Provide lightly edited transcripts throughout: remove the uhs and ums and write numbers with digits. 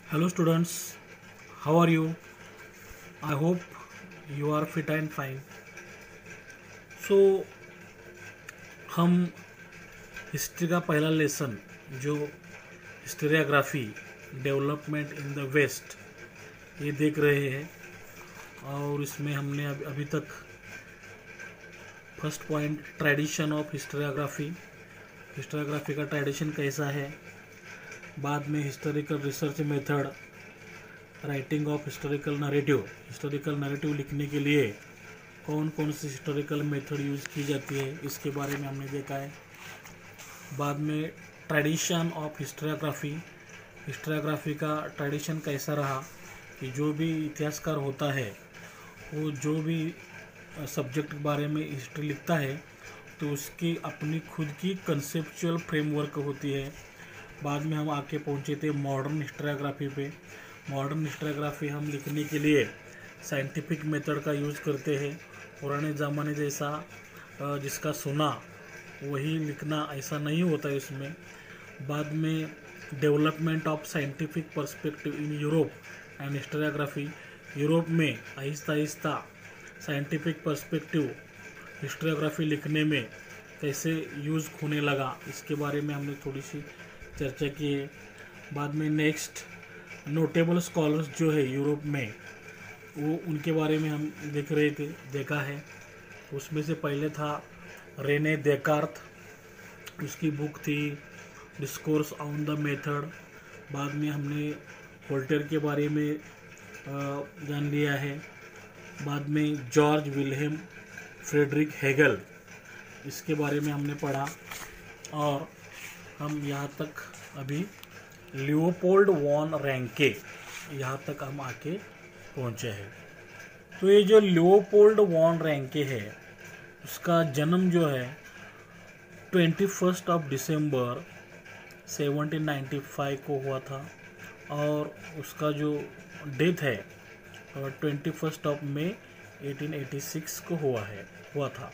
Hello students, how are you? I hope you are fit and fine. So हम history का पहला lesson जो historiography development in the west ये देख रहे हैं और इसमें हमने अभी तक first point tradition of historiography का ट्रेडिशन कैसा है, बाद में historical research method, writing of historical narrative लिखने के लिए कौन कौन सी हिस्टोरिकल मेथड यूज़ की जाती है इसके बारे में हमने देखा है। बाद में ट्रेडिशन ऑफ हिस्टोरियोग्राफी का ट्रेडिशन कैसा रहा कि जो भी इतिहासकार होता है वो जो भी सब्जेक्ट के बारे में हिस्ट्री लिखता है तो उसकी अपनी खुद की कंसेप्चुअल फ्रेमवर्क होती है। बाद में हम आके पहुंचे थे मॉडर्न हिस्टोरियोग्राफी पे। मॉडर्न हिस्टोरियोग्राफी हम लिखने के लिए साइंटिफिक मेथड का यूज़ करते हैं। पुराने ज़माने जैसा जिसका सुना वही लिखना ऐसा नहीं होता है इसमें। बाद में development of scientific perspective in Europe and historiography, Europe में आहिस्ता आहिस्ता साइंटिफिक पर्सपेक्टिव हिस्टोरियोग्राफी लिखने में कैसे यूज़ होने लगा इसके बारे में हमने थोड़ी सी चर्चा की है। बाद में नेक्स्ट नोटेबल स्कॉलर्स जो है यूरोप में वो उनके बारे में हम देखा है। उसमें से पहले था रेने देकार्त, उसकी बुक थी डिस्कोर्स ऑन द मेथड। बाद में हमने वोल्टेयर के बारे में जान लिया है। बाद में जॉर्ज विल्हेम फ्रेडरिक हेगल, इसके बारे में हमने पढ़ा और हम यहाँ तक अभी लियोपोल्ड वॉन रैंके यहाँ तक हम आके पहुँचे हैं। तो ये जो लियोपोल्ड वॉन रैंके है उसका जन्म जो है 21 दिसंबर 1795 को हुआ था और उसका जो डेथ है 21 मई 1886 को हुआ था।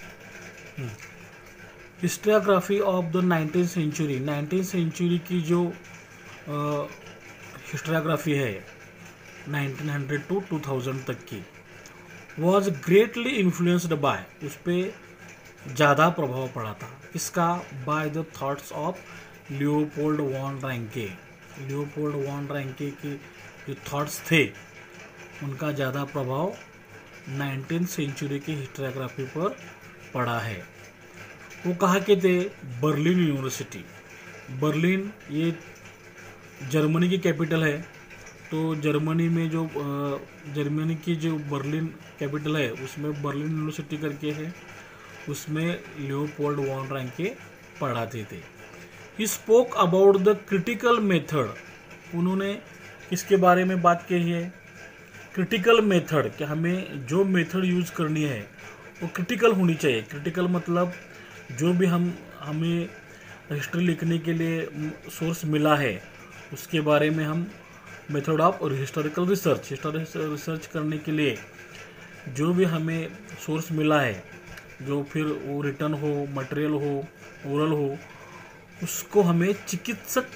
Historiography of the 19th century की जो हिस्टोरियोग्राफी है 1900 to 2000 तक की वॉज ग्रेटली इन्फ्लुएंस्ड बाय, उस पर ज़्यादा प्रभाव पड़ा था इसका by the thoughts of Leopold von Ranke. Leopold von Ranke के जो थॉट्स थे उनका ज़्यादा प्रभाव 19th सेंचुरी की हिस्टोरियोग्राफी पर पड़ा है। वो कहाँ के थे? Berlin university. बर्लिन ये जर्मनी की कैपिटल है। तो जर्मनी में जो जर्मनी की जो बर्लिन कैपिटल है उसमें बर्लिन यूनिवर्सिटी करके है, उसमें लियोपोल्ड वॉन रैंके पढ़ाते थे। He spoke about the critical method, उन्होंने किसके बारे में बात कही है? क्रिटिकल मेथड, कि हमें जो मेथड यूज़ करनी है वो क्रिटिकल होनी चाहिए। क्रिटिकल मतलब जो भी हमें हिस्ट्री लिखने के लिए सोर्स मिला है उसके बारे में हम मेथड ऑफ हिस्टोरिकल रिसर्च करने के लिए जो भी हमें सोर्स मिला है, जो फिर वो रिटर्न हो, मटेरियल हो, ओरल हो, उसको हमें चिकित्सक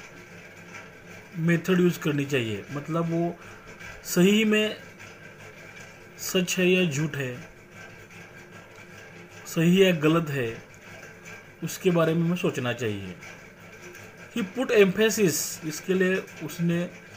मेथड यूज़ करनी चाहिए। मतलब वो सही में सच है या झूठ है, सही है गलत है, उसके बारे में हमें सोचना चाहिए। ही पुट एम्फेसिस, इसके लिए उसने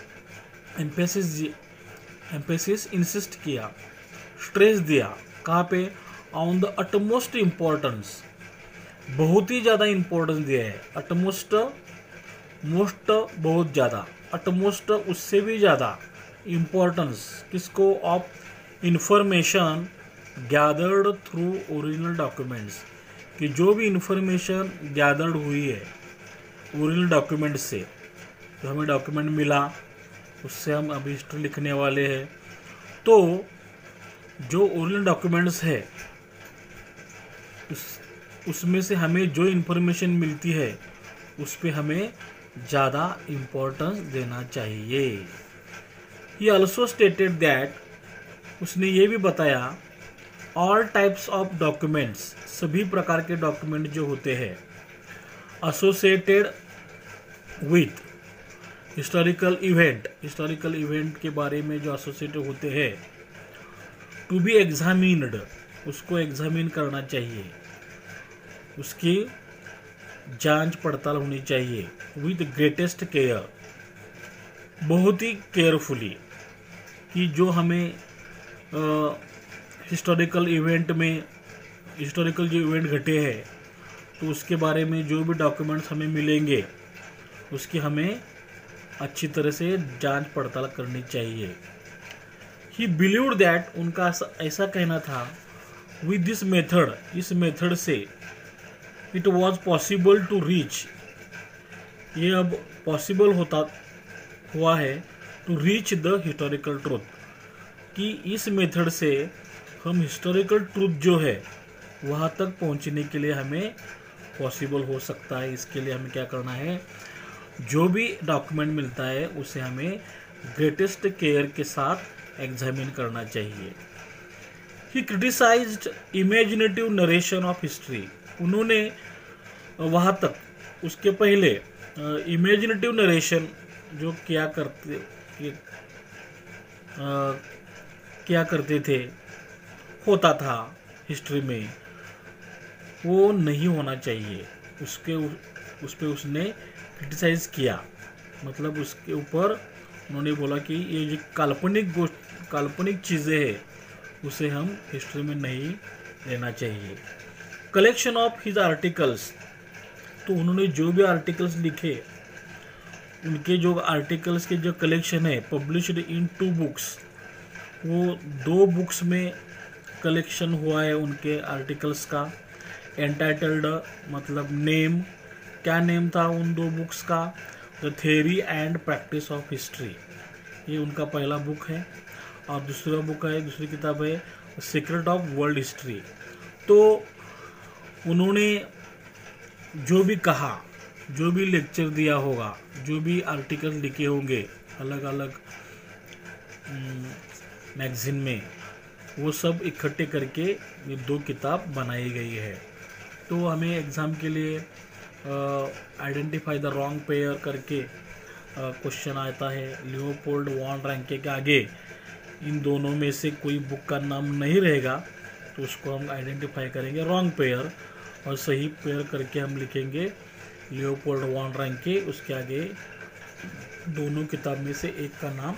एम्फेसिस इंसिस्ट किया, स्ट्रेस दिया, कहाँ पे? ऑन द अटमोस्ट इम्पोर्टेंस, बहुत ही ज़्यादा इम्पोर्टेंस दिया है। अटमोस्ट, मोस्ट बहुत ज़्यादा, अटमोस्ट उससे भी ज़्यादा इम्पोर्टेंस किसको? Of information gathered through original documents, कि जो भी इंफॉर्मेशन गैदर्ड हुई है ओरिजिनल डॉक्यूमेंट से, जो हमें डॉक्यूमेंट मिला उससे हम अभी हिस्ट्री लिखने वाले हैं। तो जो ओरिजिनल डॉक्यूमेंट्स है उसमें से हमें जो इन्फॉर्मेशन मिलती है उस पर हमें ज़्यादा इम्पोर्टेंस देना चाहिए। ही ऑल्सो स्टेटेड दैट, उसने ये भी बताया ऑल टाइप्स ऑफ डॉक्यूमेंट्स, सभी प्रकार के डॉक्यूमेंट जो होते हैं एसोसिएटेड विथ हिस्टोरिकल इवेंट के बारे में जो एसोसिएटेड होते हैं, टू बी एग्जामिन्ड, उसको एग्जामिन करना चाहिए, उसकी जांच पड़ताल होनी चाहिए विद ग्रेटेस्ट केयर, बहुत ही केयरफुली, कि जो हमें हिस्टोरिकल जो इवेंट घटे हैं तो उसके बारे में जो भी डॉक्यूमेंट्स हमें मिलेंगे उसकी हमें अच्छी तरह से जांच पड़ताल करनी चाहिए। ही बिलीव्ड दैट, उनका ऐसा कहना था, विद दिस मेथड, इस मेथड से it was possible to reach, ये अब पॉसिबल हुआ है to reach the historical truth, कि इस मेथड से हम हिस्टोरिकल ट्रूथ जो है वहाँ तक पहुँचने के लिए हमें पॉसिबल हो सकता है। इसके लिए हमें क्या करना है, जो भी डॉक्यूमेंट मिलता है उसे हमें ग्रेटेस्ट केयर के साथ एग्जामिन करना चाहिए। He criticised imaginative narration of history, उन्होंने वहाँ तक, उसके पहले इमेजिनेटिव नरेशन जो किया करते थे, होता था हिस्ट्री में, वो नहीं होना चाहिए। उस पे उसने क्रिटिसाइज किया, मतलब उसके ऊपर उन्होंने बोला कि ये जो काल्पनिक चीज़ें हैं उसे हम हिस्ट्री में नहीं लेना चाहिए। कलेक्शन ऑफ हिज आर्टिकल्स, तो उन्होंने जो भी आर्टिकल्स लिखे, उनके जो आर्टिकल्स के जो कलेक्शन है, पब्लिश्ड इन 2 बुक्स, वो 2 बुक्स में कलेक्शन हुआ है उनके आर्टिकल्स का। एंटाइटल्ड मतलब नेम, क्या नेम था उन 2 बुक्स का, the theory and practice of history, ये उनका पहला बुक है। और दूसरी किताब है सीक्रेट ऑफ वर्ल्ड हिस्ट्री। तो उन्होंने जो भी कहा, जो भी लेक्चर दिया होगा, जो भी आर्टिकल लिखे होंगे अलग अलग मैगजीन में, वो सब इकट्ठे करके ये 2 किताब बनाई गई है। तो हमें एग्ज़ाम के लिए आइडेंटिफाई द रॉन्ग पेयर करके क्वेश्चन आता है। लियोपोल्ड वॉन रैंके के आगे इन दोनों में से कोई बुक का नाम नहीं रहेगा तो उसको हम आइडेंटिफाई करेंगे रॉन्ग पेयर, और सही पेयर करके हम लिखेंगे लियोपोल्ड वॉन रैंके, उसके आगे दोनों किताब में से एक का नाम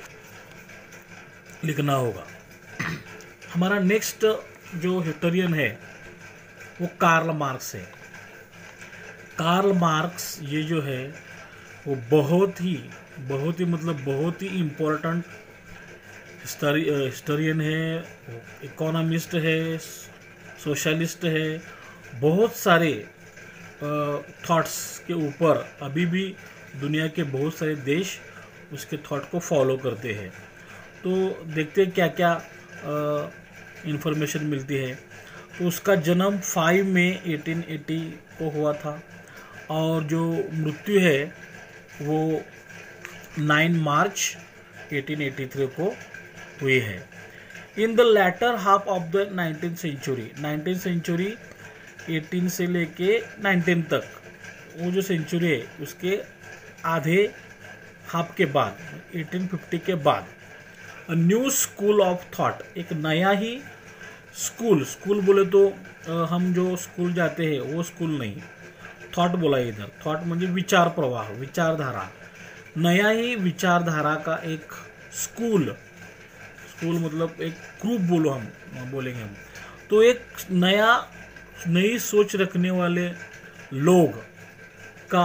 लिखना होगा। हमारा नेक्स्ट जो हिस्टोरियन है वो कार्ल मार्क्स है। कार्ल मार्क्स ये जो है वो बहुत ही इम्पोर्टेंट हिस्टोरियन है, इकोनॉमिस्ट है, सोशलिस्ट है। बहुत सारे थॉट्स के ऊपर अभी भी दुनिया के बहुत सारे देश उसके थॉट को फॉलो करते हैं। तो देखते हैं क्या क्या इंफॉर्मेशन मिलती है। तो उसका जन्म 5 मई 1880 को हुआ था, और जो मृत्यु है वो 9 मार्च 1883 को हुई है। In the latter half of the 19th century 18 से लेके 19 तक, वो जो सेंचुरी है उसके आधे हाफ के बाद, 1850 के बाद, a new school of thought, एक नया ही स्कूल बोले तो हम जो स्कूल जाते हैं वो स्कूल नहीं, थॉट बोला इधर। थॉट म्हणजे विचार प्रवाह, विचारधारा, नया ही विचारधारा का एक स्कूल मतलब एक ग्रुप बोलेंगे हम। तो एक नई सोच रखने वाले लोग का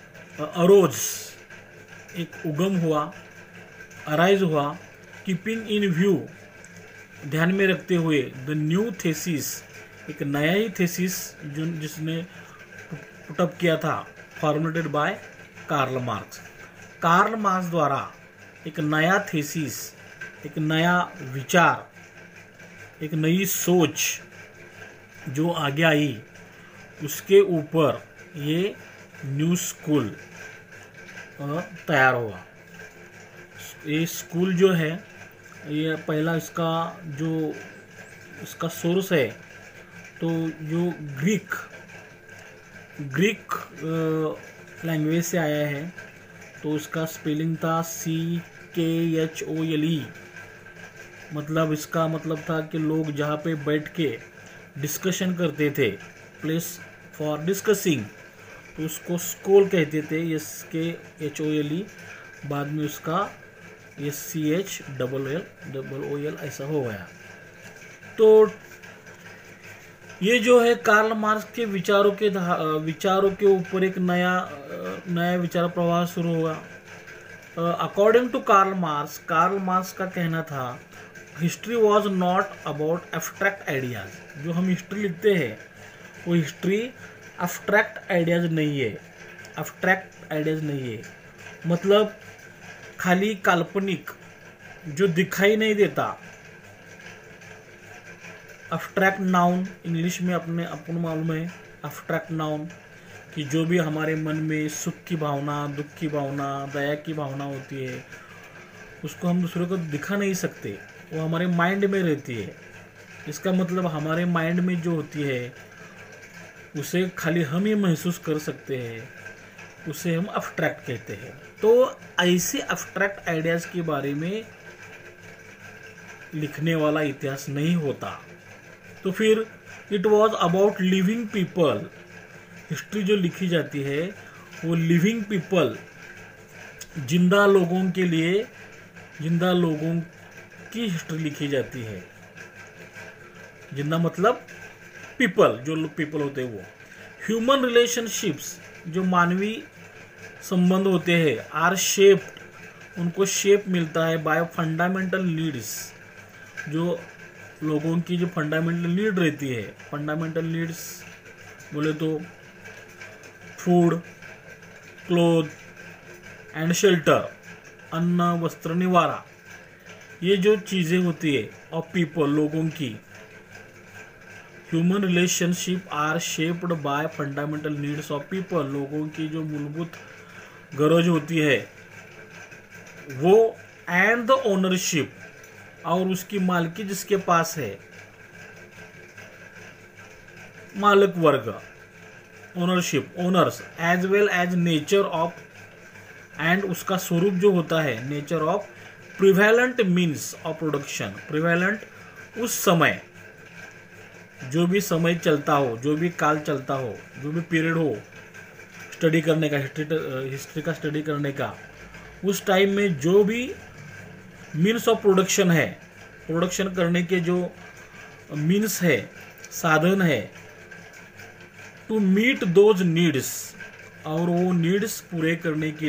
अराइज हुआ, कीपिंग इन व्यू, ध्यान में रखते हुए, द न्यू थेसिस, एक नया ही थेसिस जिसने पुटअप किया था, फॉर्मुलेटेड बाय कार्ल मार्क्स द्वारा एक नया थेसिस, एक नया विचार, एक नई सोच जो आगे आई, उसके ऊपर ये न्यू स्कूल तैयार हुआ। ये स्कूल जो है, ये पहला इसका सोर्स है तो जो ग्रीक लैंग्वेज से आया है, तो उसका स्पेलिंग था CKHOLE। मतलब इसका मतलब था कि लोग जहाँ पे बैठ के डिस्कशन करते थे, प्लेस फॉर डिस्कसिंग, तो उसको स्कूल कहते थे, SKHOLE। बाद में उसका SCHOOL ऐसा हो गया। तो ये जो है कार्ल मार्क्स के विचारों के ऊपर एक नया विचार प्रवाह शुरू हुआ। अकॉर्डिंग टू कार्ल मार्क्स का कहना था, history was not about abstract ideas. जो हम हिस्ट्री लिखते हैं वो हिस्ट्री एब्स्ट्रैक्ट आइडियाज नहीं है। मतलब खाली काल्पनिक जो दिखाई नहीं देता, एब्स्ट्रैक्ट नाउन इंग्लिश में अपन मालूम है, एब्स्ट्रैक्ट नाउन कि जो भी हमारे मन में सुख की भावना, दुख की भावना, दया की भावना होती है, उसको हम दूसरों को दिखा नहीं सकते, वो हमारे माइंड में रहती है। इसका मतलब हमारे माइंड में जो होती है उसे खाली हम ही महसूस कर सकते हैं, उसे हम एब्स्ट्रैक्ट कहते हैं। तो ऐसे एब्स्ट्रैक्ट आइडियाज़ के बारे में लिखने वाला इतिहास नहीं होता। तो फिर it was about living people. History जो लिखी जाती है वो लिविंग पीपल, जिंदा लोगों के लिए, जिंदा लोगों की हिस्ट्री लिखी जाती है। जिंदा मतलब पीपल, जो लोग पीपल होते हैं वो। ह्यूमन रिलेशनशिप्स, जो मानवीय संबंध होते हैं, आर शेप्ड, उनको शेप मिलता है बाय फंडामेंटल नीड्स। जो लोगों की जो फंडामेंटल नीड रहती है, फंडामेंटल नीड्स बोले तो फूड, क्लोथ एंड शेल्टर, अन्न, वस्त्र, निवारा, ये जो चीज़ें होती है ऑफ पीपल, लोगों की। Human relationship are shaped by fundamental needs of people, लोगों की जो मूलभूत गरज होती है वो, एंड द ओनरशिप, और उसकी मालिकी जिसके पास है, मालिक वर्ग, ownership, owners, as well as nature of, and उसका स्वरूप जो होता है, nature of prevalent means of production. Prevalent उस समय, जो भी समय चलता हो, जो भी काल चलता हो, जो भी पीरियड हो स्टडी करने का, हिस्ट्री का स्टडी करने का, उस टाइम में जो भी मीन्स ऑफ प्रोडक्शन है, प्रोडक्शन करने के जो मीन्स है, साधन है, टू मीट दोज नीड्स, और वो नीड्स पूरे करने के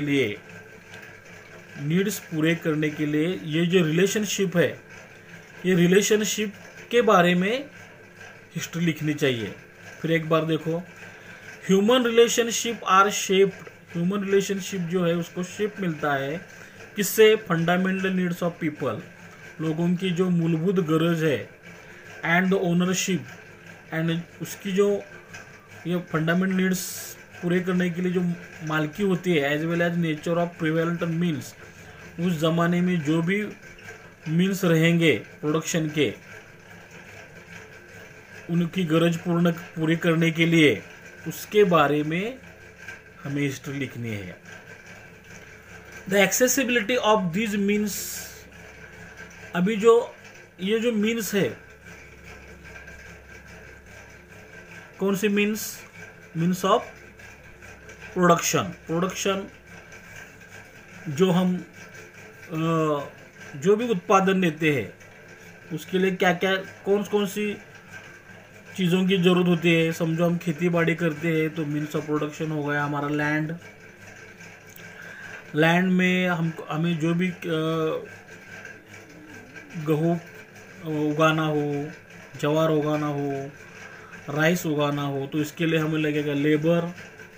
लिए ये जो रिलेशनशिप है, ये रिलेशनशिप के बारे में हिस्ट्री लिखनी चाहिए। फिर एक बार देखो, human relationship are shaped, human relationship जो है उसको शेप मिलता है किससे, फंडामेंटल नीड्स ऑफ पीपल, लोगों की जो मूलभूत गरज है, एंड द ओनरशिप, एंड उसकी जो ये फंडामेंटल नीड्स पूरे करने के लिए जो मालिकी होती है, as well as nature of prevalent means, उस जमाने में जो भी मीन्स रहेंगे प्रोडक्शन के, उनकी गरज पूरी करने के लिए, उसके बारे में हमें हिस्ट्री लिखनी है। The accessibility of this means, अभी जो ये जो मीन्स है, कौन सी मीन्स ऑफ प्रोडक्शन, जो हम जो भी उत्पादन देते हैं उसके लिए क्या क्या, कौन सी चीज़ों की ज़रूरत होती है। समझो हम खेती बाड़ी करते हैं तो मीन्स ऑफ प्रोडक्शन हो गया हमारा लैंड में हमें जो भी गेहूँ उगाना हो, ज्वार उगाना हो, राइस उगाना हो, तो इसके लिए हमें लगेगा लेबर,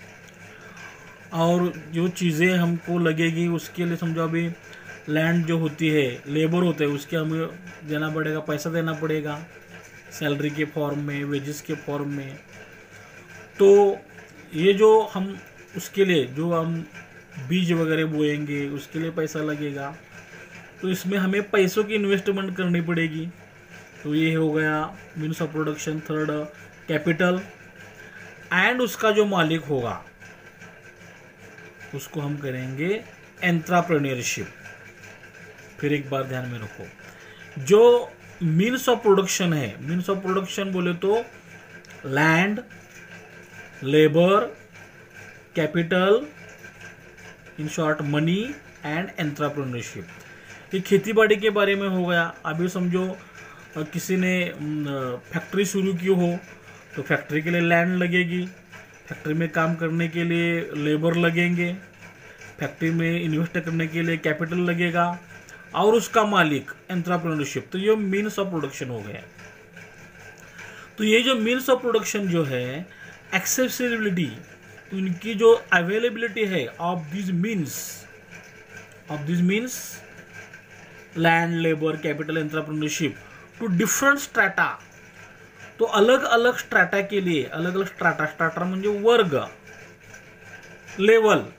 और जो चीज़ें हमको लगेगी उसके लिए, समझो अभी लैंड जो होती है, लेबर होते हैं, उसके हमें देना पड़ेगा, पैसा देना पड़ेगा, सैलरी के फॉर्म में, वेजेस के फॉर्म में। तो ये जो हम उसके लिए जो हम बीज वगैरह बोएंगे उसके लिए पैसा लगेगा, तो इसमें हमें पैसों की इन्वेस्टमेंट करनी पड़ेगी। तो ये हो गया means of production. Third, capital, and उसका जो मालिक होगा उसको हम करेंगे एंट्राप्रेन्योरशिप। फिर एक बार ध्यान में रखो, जो मीन्स ऑफ प्रोडक्शन है, मीन्स ऑफ प्रोडक्शन बोले तो land, labour, capital, in short money and entrepreneurship. ये खेती बाड़ी के बारे में हो गया। अभी समझो किसी ने फैक्ट्री शुरू की हो तो फैक्ट्री के लिए लैंड लगेगी, फैक्ट्री में काम करने के लिए लेबर लगेंगे, फैक्ट्री में इन्वेस्ट करने के लिए कैपिटल लगेगा और उसका मालिक एंट्राप्रेन्योरशिप। तो ये मीन्स ऑफ प्रोडक्शन हो गया। तो ये जो मीन्स ऑफ प्रोडक्शन जो है, एक्सेसिबिलिटी, उनकी जो अवेलेबिलिटी है of this means land, labour, capital, entrepreneurship to different strata. तो अलग अलग स्ट्रैटा के लिए अलग अलग स्ट्रैटा म्हणजे वर्ग, लेवल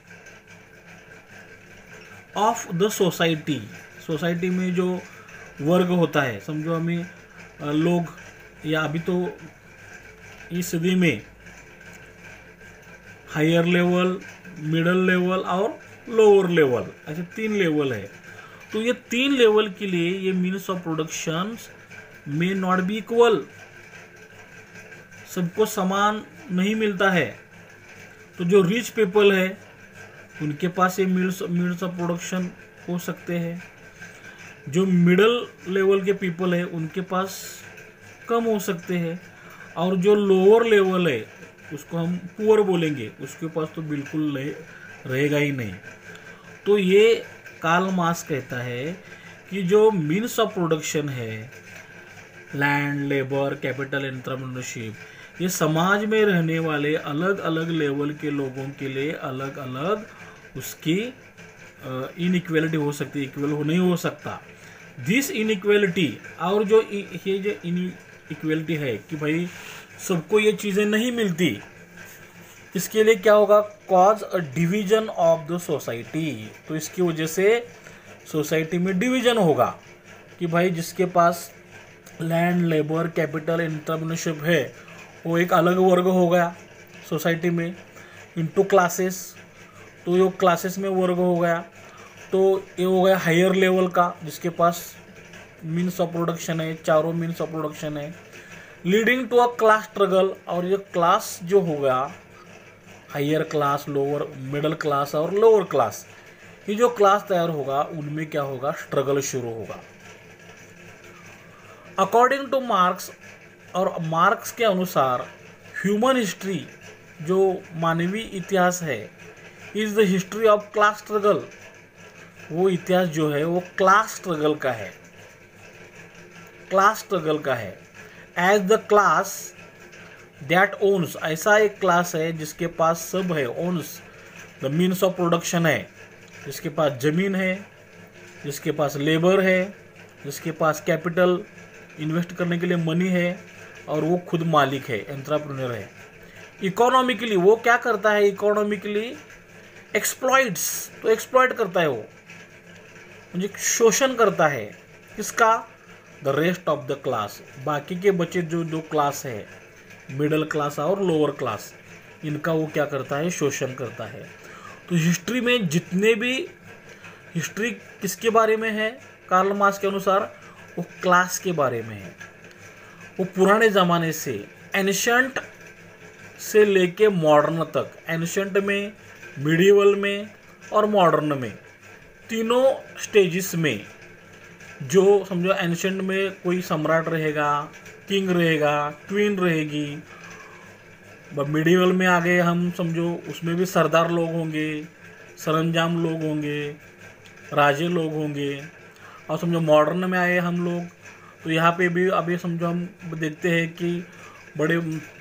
ऑफ द सोसाइटी में जो वर्ग होता है, समझो हमें लोग, या अभी तो इस सदी में हायर लेवल, मिडल लेवल और लोअर लेवल, ऐसे 3 लेवल है। तो ये 3 लेवल के लिए ये मीन्स ऑफ प्रोडक्शन में नॉट बी इक्वल, सबको समान नहीं मिलता है। तो जो रिच पीपल है उनके पास ये मीन्स ऑफ प्रोडक्शन हो सकते हैं, जो मिडल लेवल के पीपल है उनके पास कम हो सकते हैं, और जो लोअर लेवल है उसको हम पुअर बोलेंगे, उसके पास तो बिल्कुल रहेगा ही नहीं। तो ये कार्ल मार्क्स कहता है कि जो मीन्स ऑफ प्रोडक्शन है, लैंड, लेबर, कैपिटल, एंट्रेप्रेन्योरशिप, ये समाज में रहने वाले अलग अलग लेवल के लोगों के लिए अलग अलग उसकी इनइक्वालिटी हो सकती है, इक्वल नहीं हो सकता। दिस इनइक्वालिटी, और जो ये जो इनइक्वालिटी है कि भाई सबको ये चीज़ें नहीं मिलती, इसके लिए क्या होगा, cause a division of the society. तो इसकी वजह से सोसाइटी में डिवीजन होगा कि भाई जिसके पास लैंड, लेबर, कैपिटल, एंट्रेप्रेन्योरशिप है वो एक अलग वर्ग हो गया सोसाइटी में, इनटू क्लासेस। तो ये क्लासेस में वर्ग हो गया, तो ये हो गया हायर लेवल का, जिसके पास मीन्स ऑफ प्रोडक्शन है, चारों मीन्स ऑफ प्रोडक्शन है, leading to a class struggle. और ये क्लास जो होगा, higher class, lower, middle class और लोअर क्लास, ये जो क्लास तैयार होगा उनमें क्या होगा, स्ट्रगल शुरू होगा। अकॉर्डिंग टू मार्क्स, और मार्क्स के अनुसार ह्यूमन हिस्ट्री, जो मानवीय इतिहास है, is the history of class struggle. वो इतिहास जो है वो क्लास स्ट्रगल का है, क्लास स्ट्रगल का है। As the class that owns, ऐसा एक क्लास है जिसके पास सब है, owns the means of production है, जिसके पास जमीन है, जिसके पास लेबर है, जिसके पास कैपिटल इन्वेस्ट करने के लिए मनी है, और वो खुद मालिक है, एंट्रेप्रेन्योर है। इकोनॉमिकली वो क्या करता है, इकोनॉमिकली एक्सप्लॉइट्स, तो एक्सप्लॉइट करता है वो, मुझे शोषण करता है, किसका, the rest of the class, बाकी के बचे जो क्लास है, मिडिल क्लास और लोअर क्लास, इनका वो क्या करता है, शोषण करता है। तो हिस्ट्री में जितने भी, हिस्ट्री किसके बारे में है, कार्ल मार्क्स के अनुसार वो क्लास के बारे में है। वो पुराने ज़माने से, एंशिएंट से लेके मॉडर्न तक, एंशिएंट में, मिडिवल में और मॉडर्न में, तीनों स्टेजेस में, जो समझो एंशिएंट में कोई सम्राट रहेगा, किंग रहेगा, क्वीन रहेगी, मिडिवल में आ गए हम समझो, उसमें भी सरदार लोग होंगे, सरंजाम लोग होंगे, राजे लोग होंगे, और समझो मॉडर्न में आए हम लोग, तो यहाँ पे भी अभी समझो हम देखते हैं कि बड़े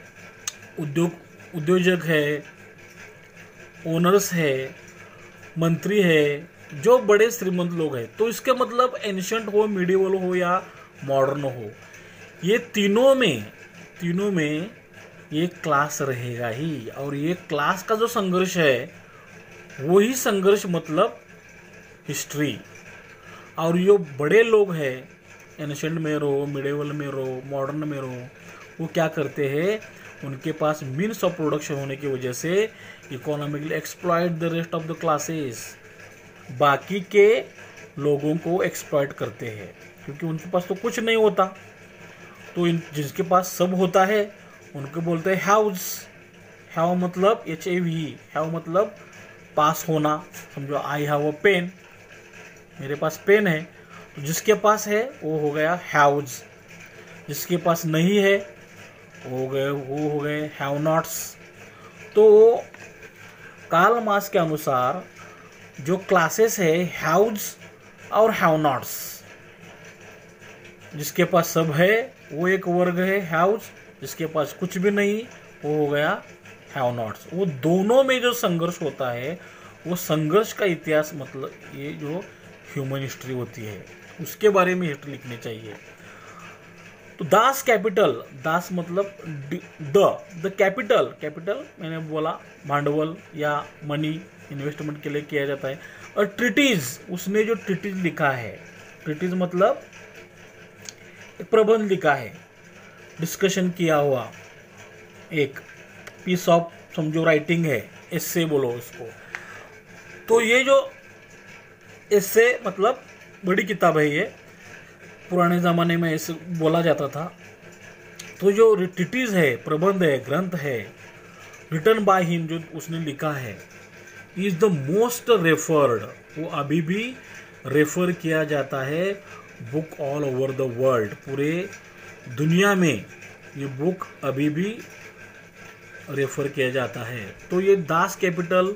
उद्योजक है, ओनर्स है, मंत्री है, जो बड़े श्रीमंत लोग हैं। तो इसके मतलब एंशिएंट हो, मिडिवल हो या मॉडर्न हो, ये तीनों में ये क्लास रहेगा ही। और ये क्लास का जो संघर्ष है वही संघर्ष मतलब हिस्ट्री। और जो बड़े लोग हैं, एंशिएंट में रहो, मिडिवल में रहो, मॉडर्न में रहो, वो क्या करते हैं, उनके पास मीन्स ऑफ प्रोडक्शन होने की वजह से economically exploit the rest of the classes, बाकी के लोगों को एक्सप्लॉइट करते हैं, क्योंकि उनके पास तो कुछ नहीं होता। तो जिसके पास सब होता है उनको बोलते हैं हैव्स। हैव मतलब HAV, हैव मतलब पास होना। समझो आई हैव अ पेन, मेरे पास पेन है। तो जिसके पास है वो हो गया हैव्स, जिसके पास नहीं है वो हो गए हैव नॉट्स। तो कार्ल मार्क्स के अनुसार जो क्लासेस है हैव्स और हैव नॉट्स, जिसके पास सब है वो एक वर्ग है हैव्स, जिसके पास कुछ भी नहीं वो हो गया हैव नॉट्स। वो दोनों में जो संघर्ष होता है वो संघर्ष का इतिहास, मतलब ये जो ह्यूमन हिस्ट्री होती है उसके बारे में हिस्ट्री लिखनी चाहिए। तो दास कैपिटल, दास मतलब द कैपिटल मैंने बोला भांडवल या मनी इन्वेस्टमेंट के लिए किया जाता है। और ट्रीटीज, उसने जो ट्रीटीज लिखा है, ट्रीटीज मतलब एक प्रबंध लिखा है, डिस्कशन किया हुआ एक पीस ऑफ समझो राइटिंग है, एस्से बोलो उसको। तो ये जो एस्से मतलब बड़ी किताब है, ये पुराने ज़माने में ऐसे बोला जाता था। तो जो ट्रीटीज है, प्रबंध है, ग्रंथ है, रिटन बाय हिम, जो उसने लिखा है, इज द मोस्ट रेफर्ड, वो अभी भी रेफर किया जाता है book all over the world, पूरे दुनिया में ये बुक अभी भी रेफर किया जाता है। तो ये दास कैपिटल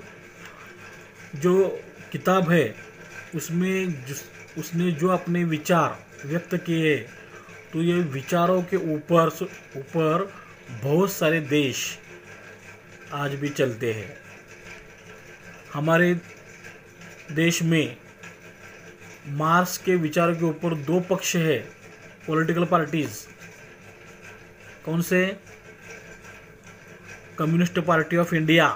जो किताब है उसमें उसने जो अपने विचार व्यक्त किए, तो ये विचारों के ऊपर बहुत सारे देश आज भी चलते हैं। हमारे देश में मार्क्स के विचारों के ऊपर दो पक्ष है, पॉलिटिकल पार्टीज। कौन से? कम्युनिस्ट पार्टी ऑफ इंडिया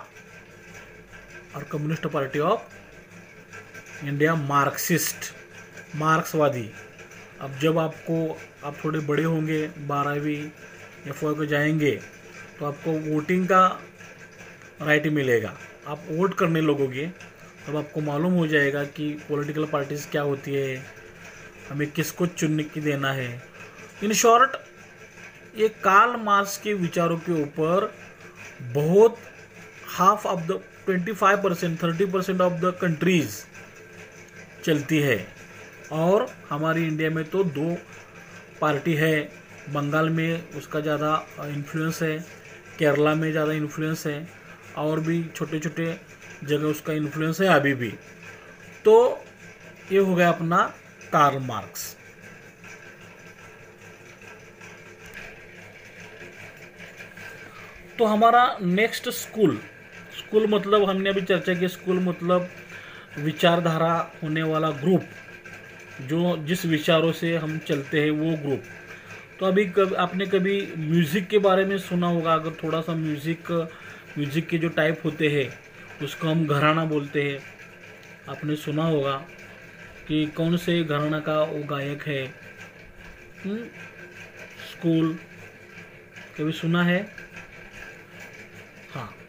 और communist party of India Marxist, मार्क्सवादी। अब जब आप थोड़े बड़े होंगे, 12वीं या 4 को जाएंगे, तो आपको वोटिंग का राइट मिलेगा। आप वोट करने लगोगे तब आपको मालूम हो जाएगा कि पॉलिटिकल पार्टीज क्या होती है, हमें किसको चुनने की देना है। इन शॉर्ट, ये कार्ल मार्क्स के विचारों के ऊपर बहुत half of the 25% 30% of the countries चलती है। और हमारी इंडिया में तो 2 पार्टी है, बंगाल में उसका ज़्यादा इन्फ्लुएंस है, केरला में ज़्यादा इन्फ्लुएंस है, और भी छोटे छोटे जगह उसका इन्फ्लुएंस है अभी भी। तो ये हो गया अपना कार्ल मार्क्स। तो हमारा नेक्स्ट स्कूल मतलब हमने अभी चर्चा की, स्कूल मतलब विचारधारा होने वाला ग्रुप, जो जिस विचारों से हम चलते हैं वो ग्रुप। तो अभी आपने कभी म्यूज़िक के बारे में सुना होगा। अगर थोड़ा सा म्यूज़िक के जो टाइप होते हैं उसको हम घराना बोलते हैं। आपने सुना होगा कि कौन से घराना का वो गायक है। स्कूल कभी सुना है? हाँ,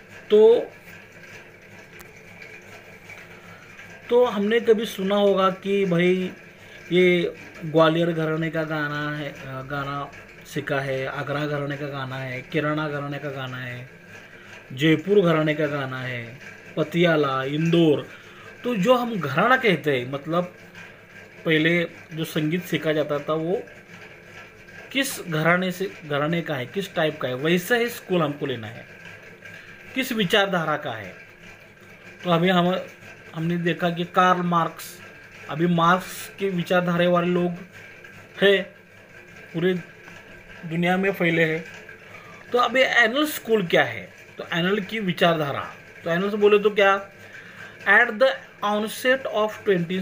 तो हमने कभी सुना होगा कि भाई ये ग्वालियर घराने का गाना सीखा है, आगरा घराने का गाना है, किराना घराने का गाना है, जयपुर घराने का गाना है, पतियाला, इंदौर। तो जो हम घराना कहते हैं, मतलब पहले जो संगीत सीखा जाता था वो किस घराने का है, किस टाइप का है, वैसा ही स्कूल हमको लेना है, किस विचारधारा का है। तो अभी हमने देखा कि कार्ल मार्क्स, अभी मार्क्स के विचारधारा वाले लोग हैं, पूरे दुनिया में फैले हैं। तो अभी एनल स्कूल क्या है? तो एनल की विचारधारा, तो एनल से बोले तो क्या, at the onset of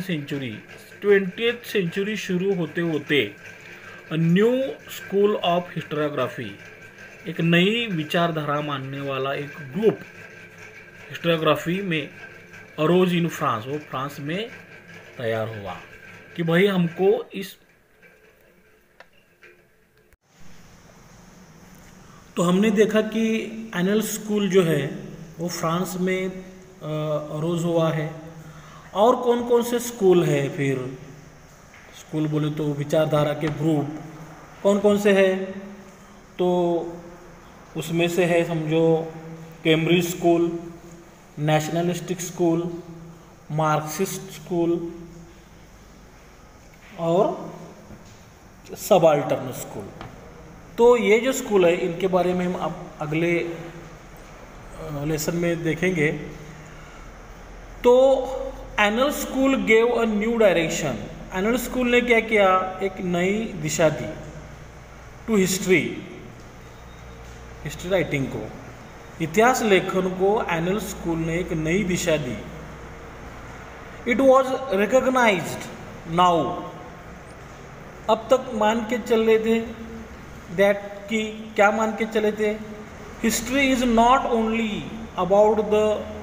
20th century शुरू होते होते न्यू स्कूल ऑफ हिस्टोरियोग्राफी, एक नई विचारधारा मानने वाला एक ग्रुप हिस्टोरियोग्राफी में अरोज इन फ्रांस, वो फ्रांस में तैयार हुआ कि भाई हमको इस। तो हमने देखा कि एनल स्कूल जो है वो फ्रांस में अरोज हुआ है। और कौन कौन से स्कूल है फिर? स्कूल बोले तो विचारधारा के ग्रुप कौन कौन से हैं? तो उसमें से है समझो Cambridge school, nationalistic school, Marxist school और सबाल्टर्न स्कूल। तो ये जो स्कूल है इनके बारे में हम अब अगले लेसन में देखेंगे। तो Annales school gave a new direction. Annales school ने क्या किया? एक नई दिशा दी टू हिस्ट्री राइटिंग को, इतिहास लेखन को एनल स्कूल ने एक नई दिशा दी। इट वॉज रिकॉग्नाइज्ड नाउ, अब तक मान के चल रहे थे दैट कि क्या मान के चले थे? History is not only about the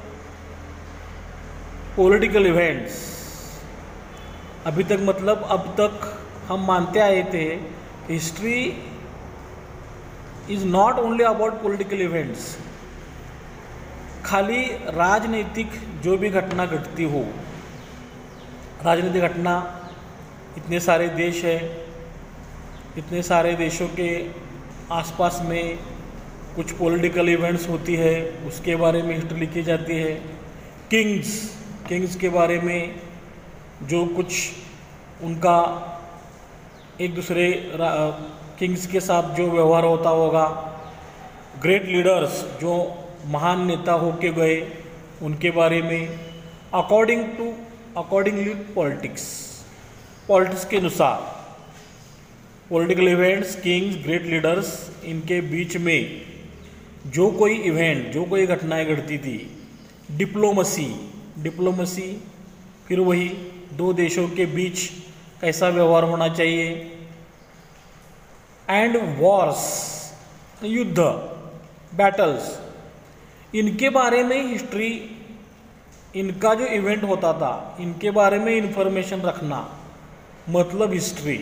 political events. अभी तक मतलब अब तक हम मानते आए थे history is not only about political events, खाली राजनीतिक जो भी घटना घटती हो, राजनीतिक घटना, इतने सारे देश है, इतने सारे देशों के आसपास में कुछ पॉलिटिकल इवेंट्स होती है, उसके बारे में हिस्ट्री लिखी जाती है। किंग्स के बारे में जो कुछ उनका एक दूसरे किंग्स के साथ जो व्यवहार होता होगा, ग्रेट लीडर्स जो महान नेता होके गए उनके बारे में, अकॉर्डिंगली पॉलिटिक्स के अनुसार political events, kings, great leaders, इनके बीच में जो कोई इवेंट, जो कोई घटनाएं घटती थी। डिप्लोमेसी फिर वही दो देशों के बीच कैसा व्यवहार होना चाहिए। एंड वॉर्स, युद्ध, बैटल्स, इनके बारे में हिस्ट्री, इनका जो इवेंट होता था इनके बारे में इंफॉर्मेशन रखना मतलब हिस्ट्री।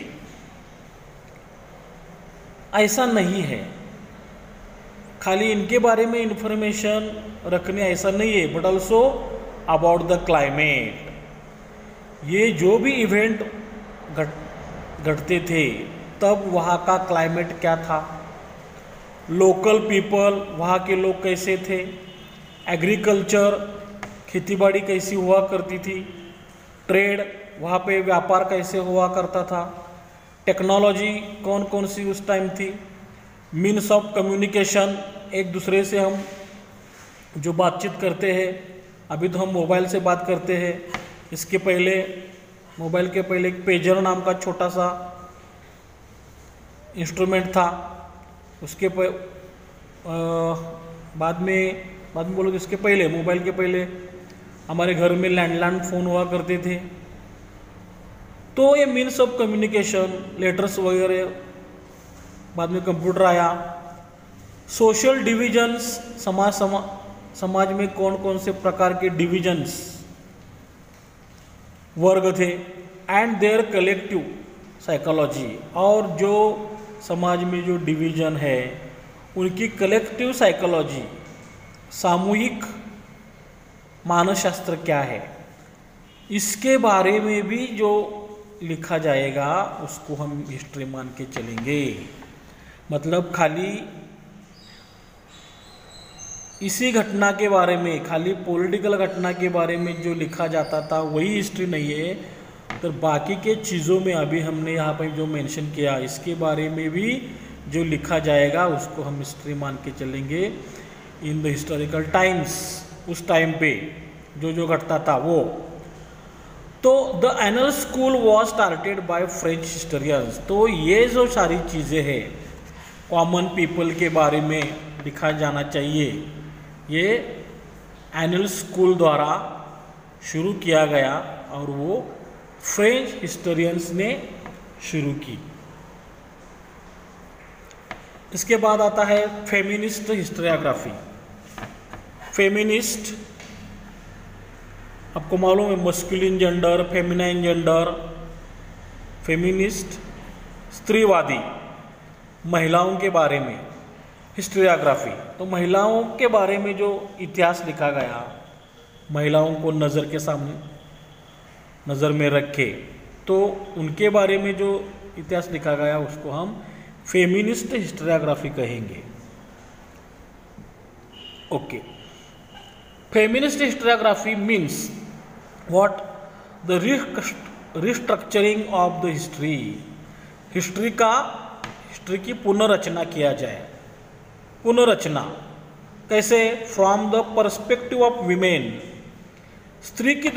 ऐसा नहीं है खाली इनके बारे में इंफॉर्मेशन रखने, ऐसा नहीं है, but also about the climate. ये जो भी इवेंट घटते थे तब वहाँ का क्लाइमेट क्या था, लोकल पीपल, वहाँ के लोग कैसे थे, एग्रीकल्चर, खेतीबाड़ी कैसी हुआ करती थी, ट्रेड, वहाँ पे व्यापार कैसे हुआ करता था, टेक्नोलॉजी कौन कौन सी उस टाइम थी, मीन्स ऑफ कम्युनिकेशन, एक दूसरे से हम जो बातचीत करते हैं, अभी तो हम मोबाइल से बात करते हैं, इसके पहले मोबाइल के पहले एक पेजर नाम का छोटा सा इंस्ट्रूमेंट था, उसके बाद में बोलो, इसके पहले मोबाइल के पहले हमारे घर में लैंडलाइन फ़ोन हुआ करते थे। तो ये मीन्स ऑफ कम्युनिकेशन, लेटर्स वगैरह, बाद में कंप्यूटर आया। सोशल डिविजन्स, समाज में कौन कौन से प्रकार के डिविजन्स, वर्ग थे, एंड देयर कलेक्टिव साइकोलॉजी, और जो समाज में जो डिवीजन है उनकी कलेक्टिव साइकोलॉजी, सामूहिक मानसशास्त्र क्या है, इसके बारे में भी जो लिखा जाएगा उसको हम हिस्ट्री मान के चलेंगे। मतलब खाली इसी घटना के बारे में, खाली पॉलिटिकल घटना के बारे में जो लिखा जाता था वही हिस्ट्री नहीं है, तो बाकी के चीज़ों में अभी हमने यहाँ पर जो मेंशन किया इसके बारे में भी जो लिखा जाएगा उसको हम हिस्ट्री मान के चलेंगे। इन द हिस्टोरिकल टाइम्स, उस टाइम पे जो घटता था वो। तो the Annales school was started by French historians. तो ये जो सारी चीज़ें हैं कॉमन पीपल के बारे में लिखा जाना चाहिए, ये एनल स्कूल द्वारा शुरू किया गया और वो फ्रेंच हिस्टोरियंस ने शुरू की। इसके बाद आता है फेमिनिस्ट हिस्टोरियोग्राफी। फेमिनिस्ट आपको मालूम है, masculine gender, feminine gender. Feminist स्त्रीवादी, महिलाओं के बारे में हिस्टोरियोग्राफी। तो महिलाओं के बारे में जो इतिहास लिखा गया, महिलाओं को नज़र के सामने नज़र में रखे, तो उनके बारे में जो इतिहास लिखा गया उसको हम फेमिनिस्ट हिस्टोरियोग्राफी कहेंगे। Okay, feminist historiography means what? The restructuring of the history. History की पुनर्रचना किया जाए। पुनर्रचना कैसे? From the perspective of women. स्त्री की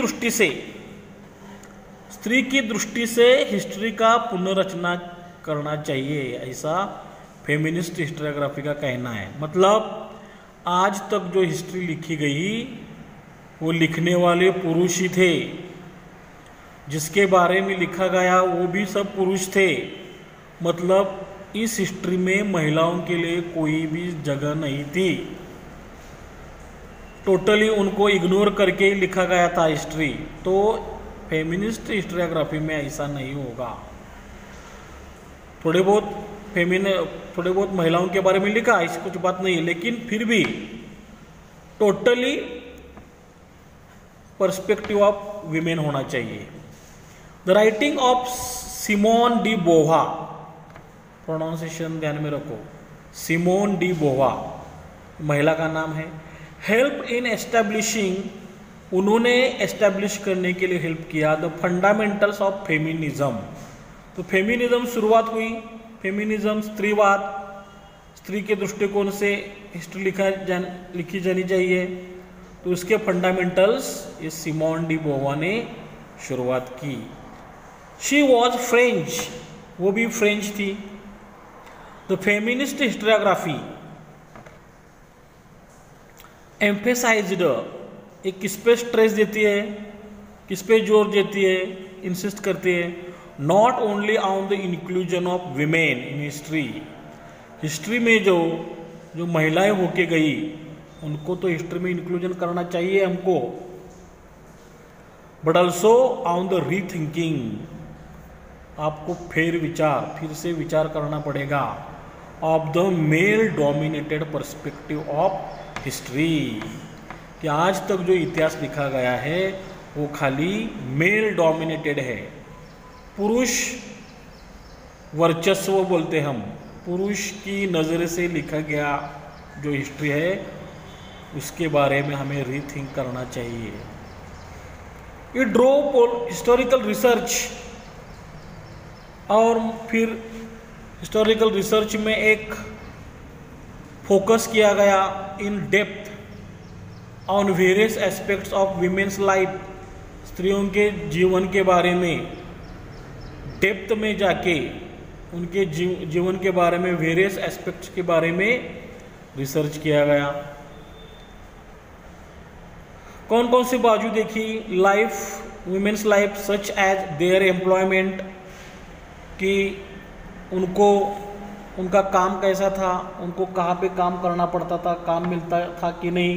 दृष्टि से हिस्ट्री का पुनर्रचना करना चाहिए, ऐसा फेमिनिस्ट हिस्टोरियोग्राफी का कहना है। मतलब आज तक जो हिस्ट्री लिखी गई वो लिखने वाले पुरुष ही थे, जिसके बारे में लिखा गया वो भी सब पुरुष थे। मतलब इस हिस्ट्री में महिलाओं के लिए कोई भी जगह नहीं थी। टोटली उनको इग्नोर करके ही लिखा गया था हिस्ट्री। तो फेमिनिस्ट हिस्टोरियोग्राफी में ऐसा नहीं होगा। थोड़े बहुत महिलाओं के बारे में लिखा, ऐसी कुछ बात नहीं है, लेकिन फिर भी टोटली पर्सपेक्टिव ऑफ विमेन होना चाहिए। The writing of Simone de Beauvoir, pronunciation ध्यान में रखो, सिमोन डी बोवा महिला का नाम है। हेल्प इन एस्टैब्लिशिंग, उन्होंने एस्टैब्लिश करने के लिए हेल्प किया द फंडामेंटल्स ऑफ फेमिनिज्म। तो फेमिनिज्म शुरुआत हुई। फेमिनिज्म स्त्रीवाद, स्त्री के दृष्टिकोण से हिस्ट्री लिखी जानी चाहिए। तो उसके फंडामेंटल्स ये सिमोन डी बोवा ने शुरुआत की। शी वॉज फ्रेंच, वो भी फ्रेंच थी। द फेमिनिस्ट हिस्टोरियोग्राफी एम्फेसाइज्ड, एक किस पे स्ट्रेस देती है, किस पे जोर देती है, इंसिस्ट करती है, not only on the inclusion of women in history. History में जो महिलाएं होके गई उनको तो हिस्ट्री में इंक्लूजन करना चाहिए हमको, but also on the rethinking, आपको फिर से विचार करना पड़ेगा of the male dominated perspective of history, कि आज तक जो इतिहास लिखा गया है वो खाली मेल डोमिनेटेड है। पुरुष वर्चस्व बोलते हम, पुरुष की नज़र से लिखा गया जो हिस्ट्री है उसके बारे में हमें रीथिंक करना चाहिए। ये ड्रो हिस्टोरिकल रिसर्च, और फिर हिस्टोरिकल रिसर्च में एक फोकस किया गया in depth on various aspects of women's life. स्त्रियों के जीवन के बारे में डेप्थ में जाके उनके जीवन के बारे में, वेरियस एस्पेक्ट्स के बारे में रिसर्च किया गया। कौन कौन सी बाजू देखी? Life, women's life such as their employment, कि उनका काम कैसा था, उनको कहाँ पे काम करना पड़ता था, काम मिलता था कि नहीं।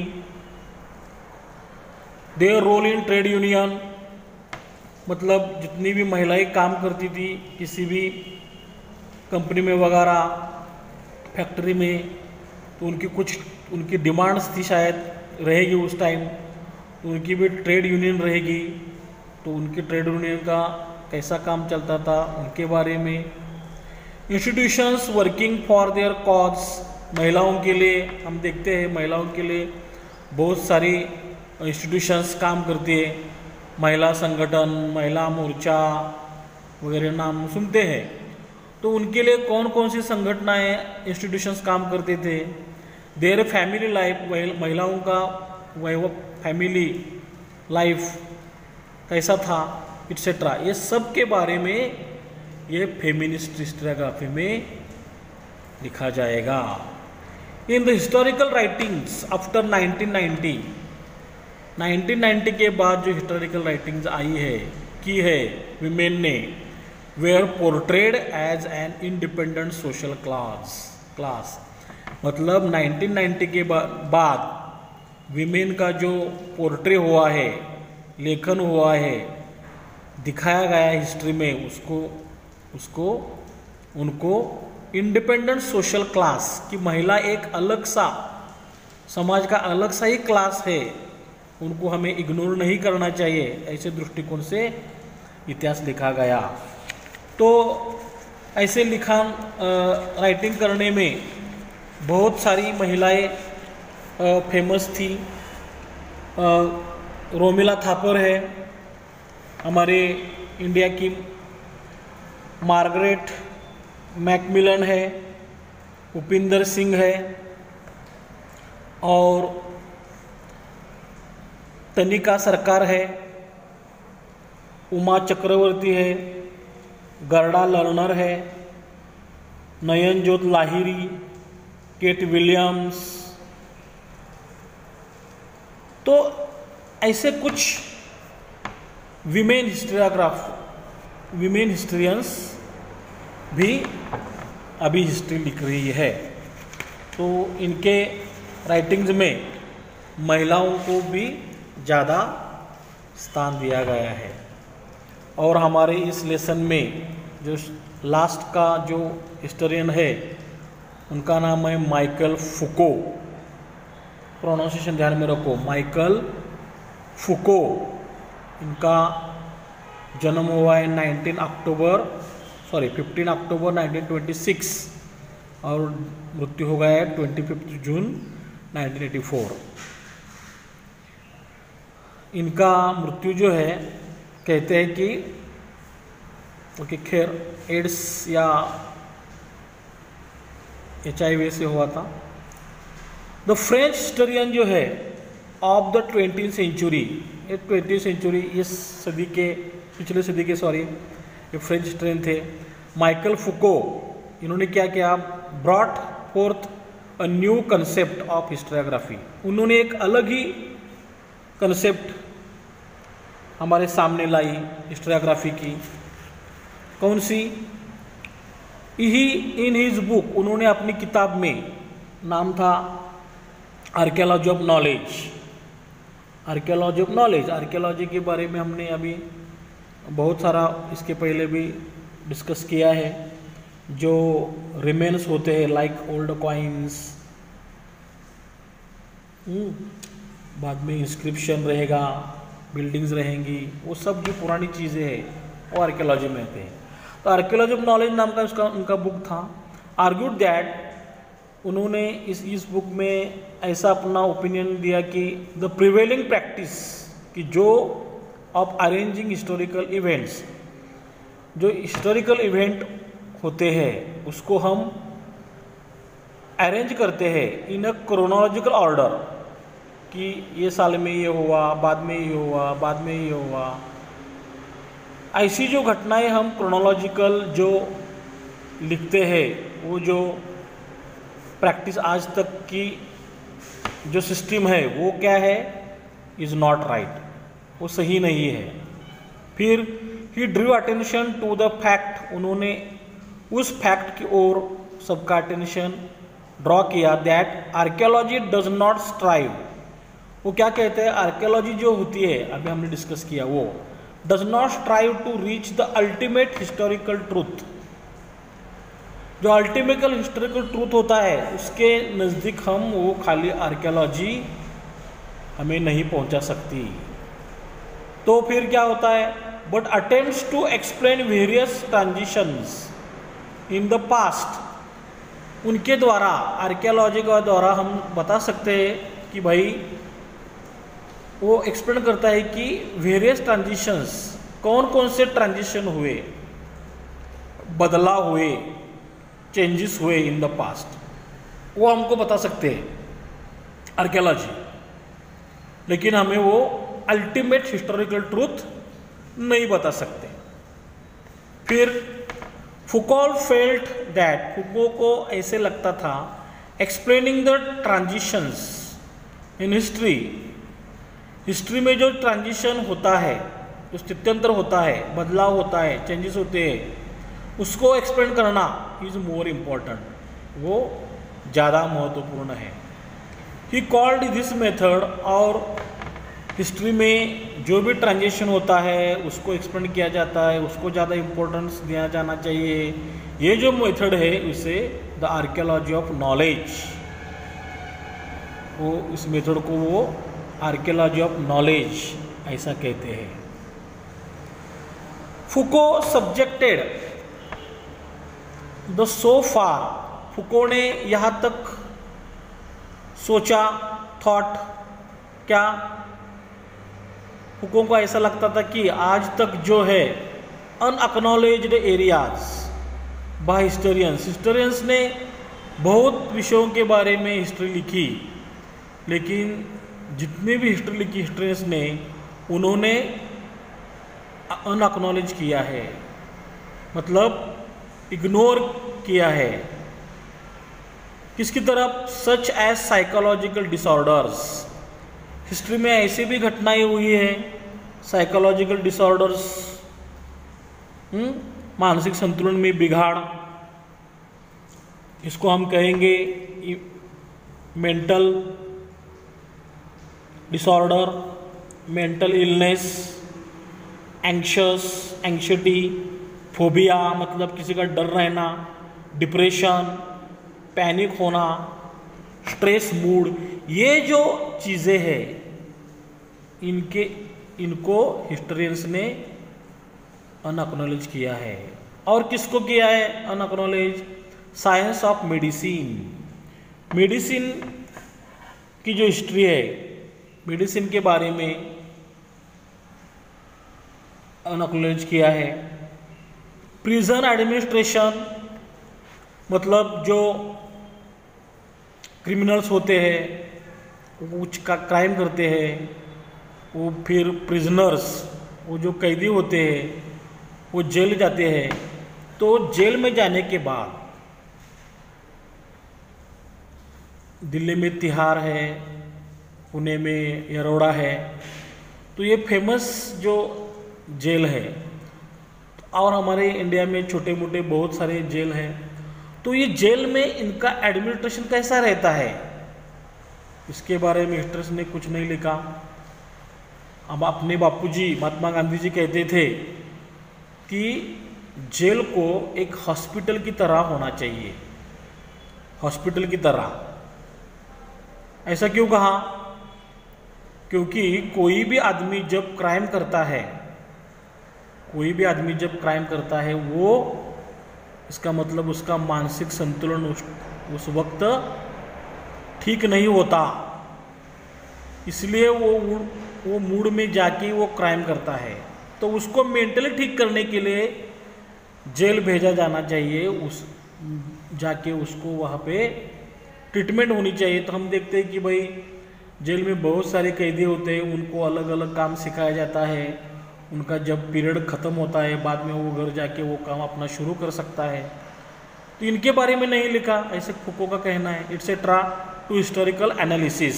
Their role in trade union, मतलब जितनी भी महिलाएं काम करती थी किसी भी कंपनी में वगैरह, फैक्ट्री में, तो उनकी डिमांड्स थी, शायद रहेगी उस टाइम, तो उनकी भी ट्रेड यूनियन रहेगी। तो उनकी ट्रेड यूनियन का कैसा काम चलता था उनके बारे में। Institutions working for their cause, महिलाओं के लिए हम देखते हैं महिलाओं के लिए बहुत सारी इंस्टीट्यूशंस काम करती है, महिला संगठन, महिला मोर्चा वगैरह नाम सुनते हैं। तो उनके लिए कौन कौन सी संगठनाएं, इंस्टीट्यूशंस काम करते थे। देयर फैमिली लाइफ, महिलाओं का वह फैमिली लाइफ कैसा था, इट्सेट्रा, ये सब के बारे में ये फेमिनिस्ट हिस्टोरियोग्राफी में लिखा जाएगा। In the historical writings after 1990 के बाद जो हिस्टोरिकल राइटिंग्स आई है की है विमेन ने, were portrayed as an independent social class. मतलब 1990 के बाद विमेन का जो पोर्ट्रे हुआ है, लेखन हुआ है, दिखाया गया हिस्ट्री में, उनको इंडिपेंडेंट सोशल क्लास, की महिला एक अलग सा समाज का अलग सा ही क्लास है, उनको हमें इग्नोर नहीं करना चाहिए, ऐसे दृष्टिकोण से इतिहास लिखा गया। तो ऐसे लिखान राइटिंग करने में बहुत सारी महिलाएं फेमस थी। रोमिला थापर है, हमारे इंडिया की मार्गरेट मैकमिलन है, उपिंदर सिंह है, और तनिका सरकार है, उमा चक्रवर्ती है, गर्डा लर्नर है, नयनजोत लाहिरी, केट विलियम्स। तो ऐसे कुछ विमेन हिस्ट्रियंस भी अभी हिस्ट्री लिख रही है। तो इनके राइटिंग्स में महिलाओं को भी ज़्यादा स्थान दिया गया है। और हमारे इस लेसन में जो लास्ट का जो हिस्टोरियन है उनका नाम है माइकल फुको। प्रोनाउंसिएशन ध्यान में रखो, माइकल फुको। इनका जन्म हुआ है 15 अक्टूबर 1926 और मृत्यु हो गया है 25 जून 1984। इनका मृत्यु जो है कहते हैं कि खैर एड्स या HIV से हुआ था। द फ्रेंच हिस्टोरियन जो है ऑफ द 20th सेंचुरी, ये 20th सेंचुरी इस सदी के पिछले सदी के ये फ्रेंच हिस्टोरियन थे माइकल फुको। इन्होंने क्या किया, brought forth a new concept of historiography. उन्होंने एक अलग ही कंसेप्ट हमारे सामने लाई हिस्टोरियोग्राफी की। कौन सी? इन हिज बुक, उन्होंने अपनी किताब में, नाम था archaeology of knowledge. Archaeology of knowledge, archaeology के बारे में हमने अभी बहुत सारा इसके पहले भी डिस्कस किया है। जो रिमेन्स होते हैं लाइक ओल्ड कॉइन्स, बाद में इंस्क्रिप्शन रहेगा, बिल्डिंग्स रहेंगी, वो सब जो पुरानी चीज़ें हैं वो आर्कियोलॉजी में आते हैं। तो आर्कियोलॉजी ऑफ नॉलेज नाम का उनका बुक था। आर्ग्यूड दैट, उन्होंने इस बुक में ऐसा अपना ओपिनियन दिया कि द प्रिवेलिंग प्रैक्टिस, कि जो ऑफ अरेंजिंग हिस्टोरिकल इवेंट्स, जो हिस्टोरिकल इवेंट होते हैं उसको हम अरेंज करते हैं इन अ क्रोनोलॉजिकल ऑर्डर, कि ये साल में ये हुआ, बाद में ये हुआ, बाद में ये हुआ। ऐसी जो घटनाएं हम क्रोनोलॉजिकल जो लिखते हैं, वो जो प्रैक्टिस आज तक की जो सिस्टम है वो क्या है, इज़ नॉट राइट, वो सही नहीं है। फिर he drew attention to the fact, उन्होंने उस फैक्ट की ओर सबका अटेंशन ड्रॉ किया, that archaeology does not strive. वो क्या कहते हैं, आर्कियोलॉजी जो होती है, अभी हमने डिस्कस किया, वो does not strive to reach the ultimate historical truth. जो अल्टीमेट हिस्टोरिकल ट्रूथ होता है उसके नज़दीक हम वो खाली आर्कियोलॉजी हमें नहीं पहुंचा सकती। तो फिर क्या होता है, but attempts to explain various transitions in the past, उनके द्वारा, आर्कियोलॉजी के द्वारा हम बता सकते हैं कि भाई वो एक्सप्लेन करता है कि वेरियस ट्रांजिशंस, कौन कौन से ट्रांजिशन हुए, बदलाव हुए, चेंजेस हुए इन द पास्ट, वो हमको बता सकते हैं आर्कियोलॉजी। लेकिन हमें वो अल्टीमेट हिस्टोरिकल ट्रूथ नहीं बता सकते। फिर फुको फेल्ट दैट, फुको को ऐसे लगता था, explaining the transitions in history में जो ट्रांजिशन होता है, जो स्थित्यंतर होता है, बदलाव होता है, चेंजेस होते हैं, उसको एक्सप्लेन करना इज मोर इम्पॉर्टेंट, वो ज़्यादा महत्वपूर्ण है। ही कॉल्ड दिस मेथड, और हिस्ट्री में जो भी ट्रांजिशन होता है उसको एक्सप्लेन किया जाता है, उसको ज़्यादा इम्पोर्टेंस दिया जाना चाहिए। ये जो मेथड है उसे द आर्कियोलॉजी ऑफ नॉलेज, वो इस मेथड को वो आर्कियोलॉजी ऑफ नॉलेज ऐसा कहते हैं। फुको सब्जेक्टेड द सो फार, फुको ने यहाँ तक सोचा, थॉट, क्या फुको को ऐसा लगता था कि आज तक जो है अनअक्नॉलेज्ड एरियाज बाय हिस्टोरियंस ने बहुत विषयों के बारे में हिस्ट्री लिखी, लेकिन जितने भी हिस्ट्री लिखी हिस्टोरियंस ने, उन्होंने अनअक्नॉलेज किया है, मतलब इग्नोर किया है। किसकी तरफ? Such as psychological disorders. History में ऐसी भी घटनाएं हुई है, साइकोलॉजिकल डिसऑर्डर्स, मानसिक संतुलन में बिगाड़, इसको हम कहेंगे mental disorder, mental illness, anxiety, phobia मतलब किसी का डर रहना, डिप्रेशन, पैनिक होना, स्ट्रेस मूड, ये जो चीज़ें हैं इनको हिस्टोरियंस ने अनअक्नॉलेज किया है। और किसको किया है unacknowledged? Science of medicine. Medicine की जो हिस्ट्री है, मेडिसिन के बारे में अनअक्नॉलेज किया है। प्रिजन एडमिनिस्ट्रेशन मतलब जो क्रिमिनल्स होते हैं, वो कुछ का क्राइम करते हैं, वो फिर प्रिजनर्स, वो जो कैदी होते हैं, वो जेल जाते हैं, तो जेल में जाने के बाद दिल्ली में तिहाड़ है, पुणे में यरोड़ा है, तो ये फेमस जो जेल है, और हमारे इंडिया में छोटे मोटे बहुत सारे जेल हैं। तो ये जेल में इनका एडमिनिस्ट्रेशन कैसा रहता है, इसके बारे में हिस्टोरियंस ने कुछ नहीं लिखा। अब अपने बापूजी महात्मा गांधी जी कहते थे कि जेल को एक हॉस्पिटल की तरह होना चाहिए, हॉस्पिटल की तरह। ऐसा क्यों कहा? क्योंकि कोई भी आदमी जब क्राइम करता है, कोई भी आदमी जब क्राइम करता है, वो इसका मतलब उसका मानसिक संतुलन उस वक्त ठीक नहीं होता, इसलिए वो मूड में जाके वो क्राइम करता है। तो उसको मेंटली ठीक करने के लिए जेल भेजा जाना चाहिए, उस जाके उसको वहाँ पे ट्रीटमेंट होनी चाहिए। तो हम देखते हैं कि भाई जेल में बहुत सारे कैदी होते हैं, उनको अलग अलग काम सिखाया जाता है, उनका जब पीरियड ख़त्म होता है बाद में वो घर जाके वो काम अपना शुरू कर सकता है। तो इनके बारे में नहीं लिखा, ऐसे फुको का कहना है। Etcetera to historical analysis,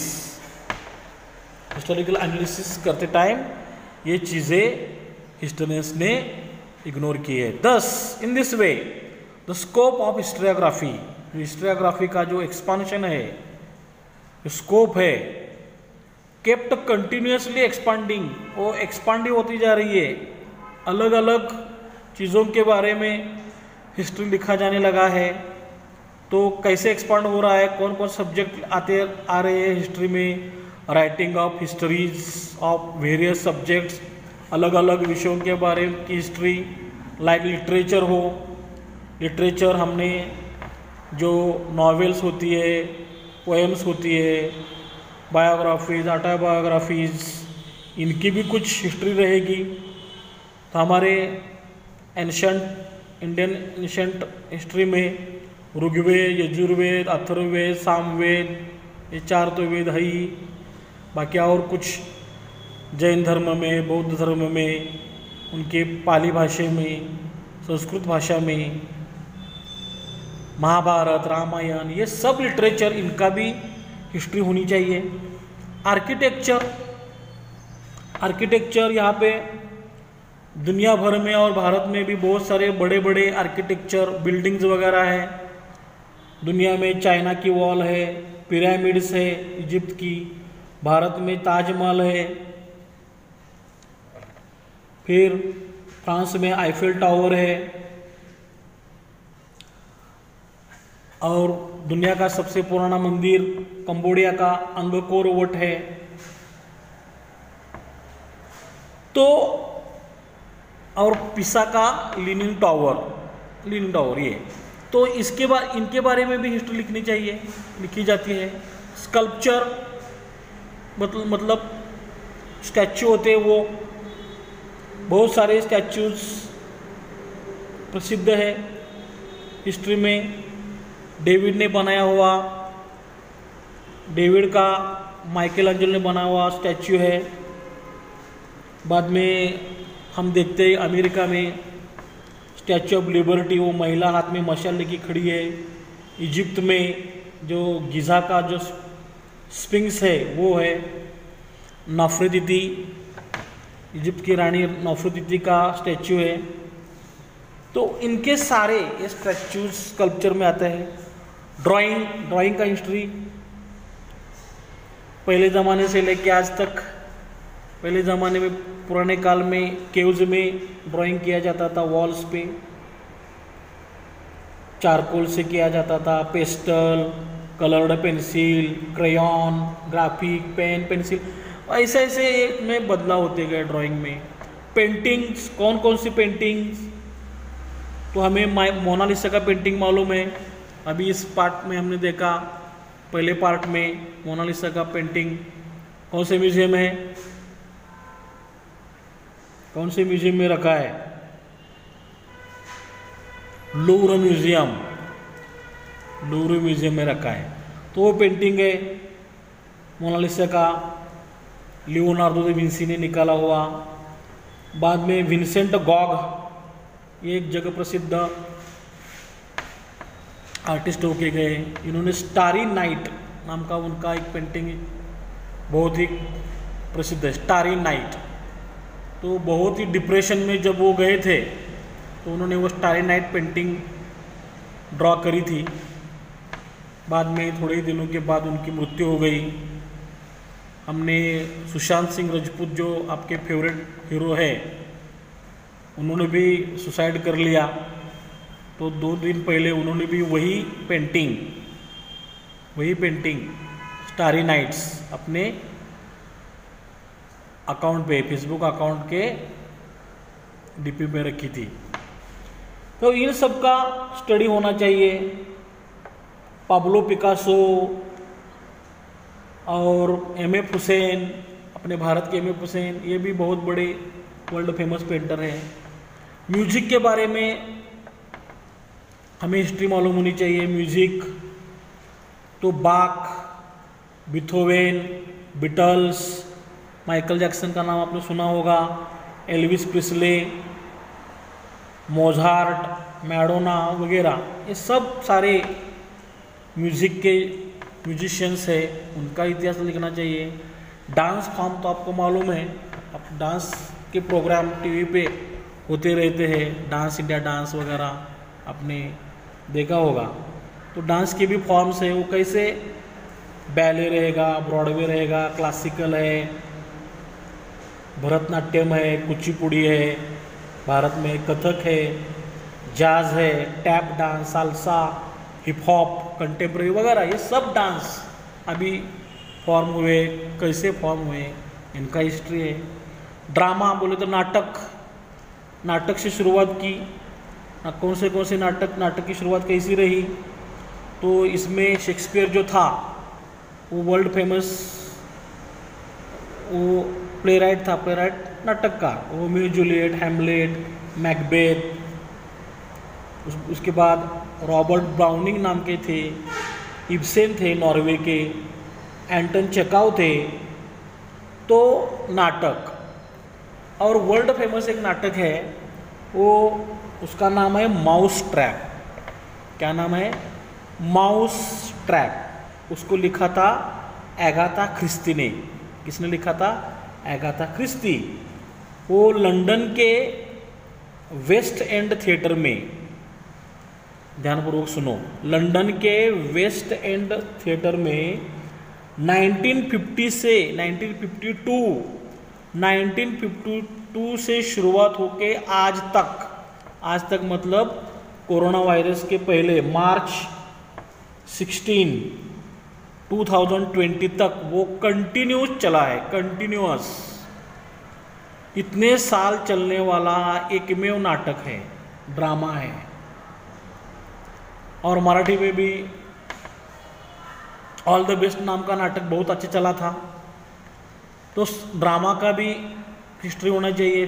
historical analysis करते टाइम ये चीज़ें हिस्टोरियंस ने इग्नोर की है। Thus in this way the scope of historiography, historiography का जो एक्सपांशन है, स्कोप है, केप्ट कंटिन्यूसली एक्सपांडिंग, वो एक्सपांड होती जा रही है। अलग अलग चीज़ों के बारे में हिस्ट्री लिखा जाने लगा है। तो कैसे एक्सपांड हो रहा है, कौन कौन सब्जेक्ट आ रहे हैं हिस्ट्री में? Writing of histories of various subjects, अलग अलग विषयों के बारे की हिस्ट्री, लाइक लिटरेचर हो, लिटरेचर हमने जो नॉवेल्स होती है, पोएम्स होती है, बायोग्राफीज, ऑटोबायोग्राफीज, इनकी भी कुछ हिस्ट्री रहेगी। तो हमारे इंडियन एंशंट हिस्ट्री में ऋग्वेद, यजुर्वेद, अथर्ववेद, सामवेद, ये चार तो वेद है ही। बाकी और कुछ जैन धर्म में, बौद्ध धर्म में, उनके पाली भाषा में, संस्कृत भाषा में, महाभारत, रामायण, ये सब लिटरेचर, इनका भी हिस्ट्री होनी चाहिए। आर्किटेक्चर, आर्किटेक्चर यहाँ पे दुनिया भर में और भारत में भी बहुत सारे बड़े बड़े आर्किटेक्चर बिल्डिंग्स वगैरह हैं। दुनिया में चाइना की वॉल है, पिरामिड्स है इजिप्ट की, भारत में ताजमहल है, फिर फ्रांस में आईफेल टावर है, और दुनिया का सबसे पुराना मंदिर कंबोडिया का अंगकोर वट है। तो और पिसा का लीनिंग टावर ये, तो इनके बारे में भी हिस्ट्री लिखी जाती है। स्कल्पचर मतलब स्टैचू होते हैं, वो बहुत सारे स्टैचूज प्रसिद्ध है हिस्ट्री में। डेविड ने बनाया हुआ, डेविड का माइकल एंजेलो ने बनाया हुआ स्टैचू है। बाद में हम देखते हैं अमेरिका में स्टैचू ऑफ लिबर्टी, वो महिला हाथ में मशाल लेके खड़ी है। इजिप्ट में जो गिज़ा का जो स्फिंक्स है वो है। नफरतीति, इजिप्ट की रानी नफरतीति का स्टैचू है। तो इनके सारे ये स्टैचूज स्कल्पचर में आते हैं। ड्राइंग का हिस्ट्री पहले ज़माने से लेके आज तक। पहले ज़माने में पुराने काल में केव्स में ड्राइंग किया जाता था, वॉल्स पे चारकोल से किया जाता था, pastel, coloured pencil, crayon, graphic, pen, pencil, ऐसे ऐसे में बदलाव होते गए ड्राइंग में। पेंटिंग्स, कौन कौन सी पेंटिंग्स, तो हमें मोनालिसा का पेंटिंग मालूम है। अभी इस पार्ट में हमने देखा, पहले पार्ट में मोनालिसा का पेंटिंग कौन से म्यूजियम है, कौन से म्यूजियम में रखा है? लूव्र म्यूजियम में रखा है। तो वो पेंटिंग है मोनालिसा का, लियोनार्डो दा विंसी ने निकाला हुआ। बाद में विंसेंट गॉग, ये एक जगह प्रसिद्ध आर्टिस्ट होके गए। इन्होंने स्टारी नाइट नाम का उनका एक पेंटिंग बहुत ही प्रसिद्ध है, स्टारी नाइट। तो बहुत ही डिप्रेशन में जब वो गए थे तो उन्होंने वो स्टारी नाइट पेंटिंग ड्रॉ करी थी। बाद में थोड़े ही दिनों के बाद उनकी मृत्यु हो गई। हमने सुशांत सिंह राजपूत, जो आपके फेवरेट हीरो है, उन्होंने भी सुसाइड कर लिया। तो 2 दिन पहले उन्होंने भी वही पेंटिंग स्टारी नाइट्स अपने अकाउंट पे, फेसबुक अकाउंट के डीपी पे रखी थी। तो इन सब का स्टडी होना चाहिए। पाब्लो पिकासो और एमएफ हुसैन, अपने भारत के एमएफ हुसैन, ये भी बहुत बड़े वर्ल्ड फेमस पेंटर हैं। म्यूजिक के बारे में हमें हिस्ट्री मालूम होनी चाहिए। म्यूजिक तो बाक, बीथोवेन, बीटल्स, माइकल जैक्सन का नाम आपने सुना होगा, एल्विस प्रिस्ले, मोजार्ट, मैडोना वगैरह, ये सब सारे म्यूजिक के म्यूजिशियंस है, उनका इतिहास लिखना चाहिए। डांस फॉर्म तो आपको मालूम है, अब डांस के प्रोग्राम टीवी पे होते रहते हैं, डांस इंडिया डांस वगैरह आपने देखा होगा। तो डांस के भी फॉर्म्स है, वो कैसे बैले रहेगा, ब्रॉडवे रहेगा, क्लासिकल है, भरतनाट्यम है, कुचिपुड़ी है, भारत में कथक है, जाज है, tap dance, salsa, hip hop, contemporary वगैरह, ये सब डांस अभी फॉर्म हुए, कैसे फॉर्म हुए, इनका हिस्ट्री है। ड्रामा बोले तो नाटक से शुरुआत की, कौन से नाटक की शुरुआत कैसी रही। तो इसमें शेक्सपियर जो था वो वर्ल्ड फेमस वो प्लेराइट था, नाटक का, रोमियो जूलियट, हैमलेट, मैकबेथ। उसके बाद रॉबर्ट ब्राउनिंग नाम के थे, इब्सेन थे नॉर्वे के, एंटन चेकाव थे। तो नाटक, और वर्ल्ड फेमस एक नाटक है, वो उसका नाम है माउस ट्रैप। क्या नाम है? Mouse trap. उसको लिखा था एगाथा क्रिस्टी ने। किसने लिखा था? Agatha Christie. वो लंदन के वेस्ट एंड थिएटर में, ध्यानपूर्वक सुनो, लंदन के वेस्ट एंड थिएटर में 1950 से 1952 से शुरुआत होके आज तक मतलब कोरोना वायरस के पहले मार्च 16, 2020 तक वो कंटिन्यूस चला है, कंटिन्यूअस। इतने साल चलने वाला एकमेव नाटक है, ड्रामा है। और मराठी में भी ऑल द बेस्ट नाम का नाटक बहुत अच्छा चला था। तो ड्रामा का भी हिस्ट्री होना चाहिए।